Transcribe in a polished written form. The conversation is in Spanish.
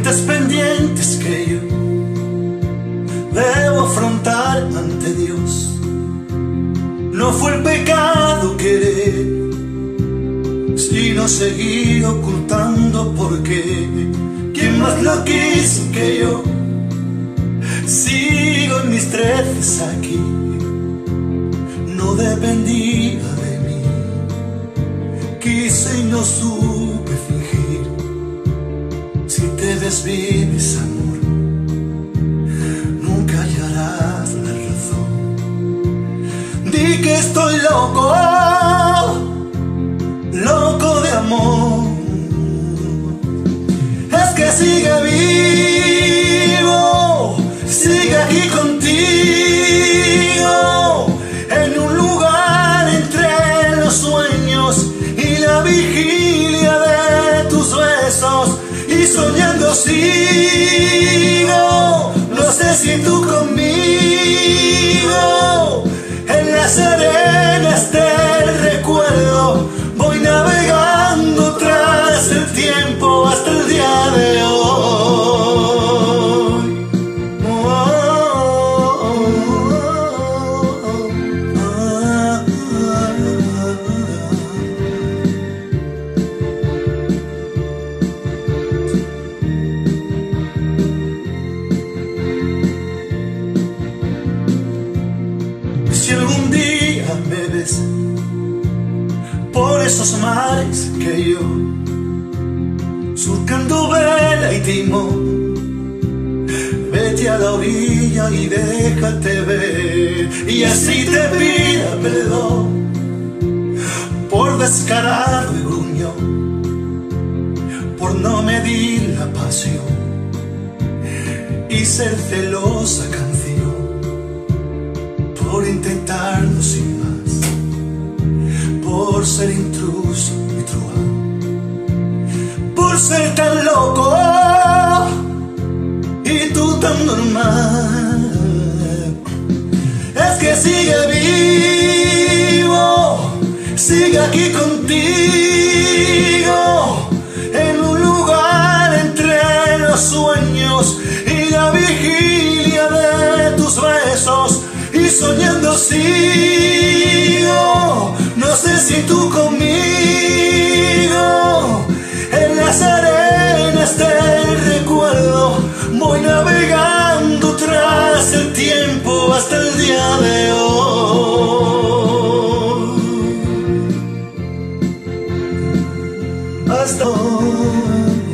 cuentas pendientes que yo debo afrontar ante Dios. No fue el pecado querer, sino seguir ocultando porque ¿quién más lo quiso que yo? Sigo en mis treces aquí, no dependía de mí. Quise y no supe fingir. Si te desvives, amor, nunca hallarás la razón. Di que estoy loco, loco de amor. Es que sigue vivo, sigue aquí contigo, en un lugar entre los sueños y la vigilia de tus besos. Y soñando sigo, no sé si tú conmigo, en las arenas del recuerdo voy navegando tras el tiempo hasta el día de hoy. Si algún día me ves por esos mares que yo, surcando vela y timón, vete a la orilla y déjate ver, y así te pida perdón por descarado y gruñón, por no medir la pasión y ser celosa canción, por intentarlo sin más, por ser intruso y truán, por ser tan loco y tú tan normal. Es que sigue vivo, sigue aquí contigo, en un lugar entre los sueños y la vigilia de tus besos. Y soñando sigo, no sé si tú conmigo, en las arenas del recuerdo voy navegando tras el tiempo hasta el día de hoy. Hasta hoy.